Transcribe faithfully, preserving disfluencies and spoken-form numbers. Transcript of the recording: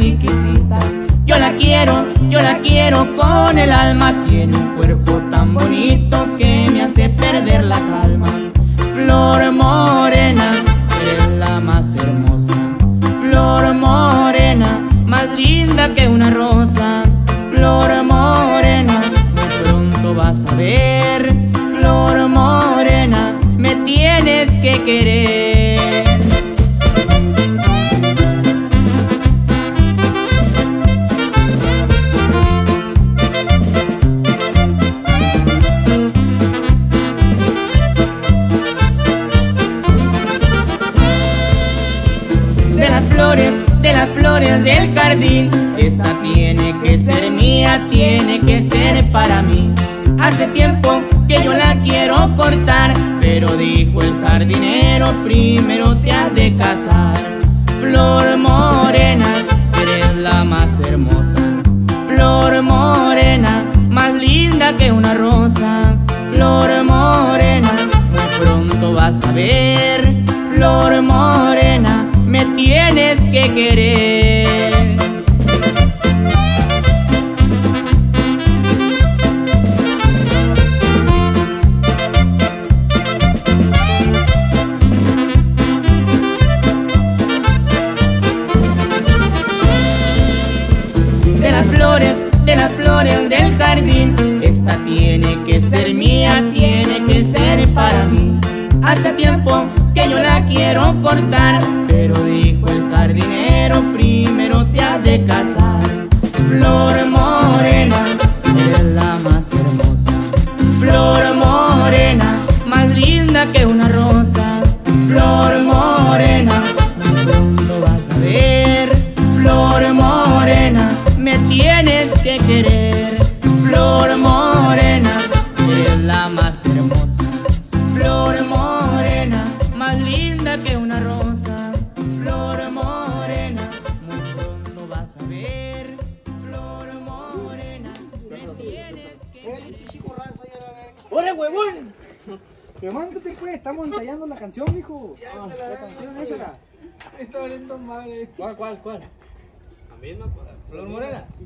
chiquitita. Yo la quiero, yo la quiero con el alma. Tiene un cuerpo tan bonito que me hace perder la calma. Flor morena, eres la más hermosa. Flor morena, más linda que una rosa. Flor morena, muy pronto vas a ver. Flor morena, me tienes que querer. De las flores, de las flores del jardín, esta tiene que ser mía, tiene que ser para mí. Hace tiempo que yo la quiero cortar, pero dijo el jardinero, primero te has de casar. Flor morena, eres la más hermosa. Flor morena, más linda que una rosa. Flor morena, muy pronto vas a ver. Flor morena, me tienes que querer. De las flores, de las flores del jardín, esta tiene que ser mía, tiene que ser para mí. Hace tiempo que yo la quiero cortar, pero dijo el jardinero, primero te has de casar. Flor morena, eres la más hermosa. Flor morena, más linda que una rosa. Flor morena, muy pronto vas a ver. Flor morena, me tienes que querer. Flor morena, eres la más hermosa. Flor morena, más linda que una rosa. Flor morena, muy pronto vas a ver. Flor morena, me tienes que querer. ¡Ore, huevón! Levántate pues, estamos ensayando la canción, mijo. Ah, la canción, échala. Está valiendo madre. ¿Cuál, cuál, cuál? La misma, Flor Morena.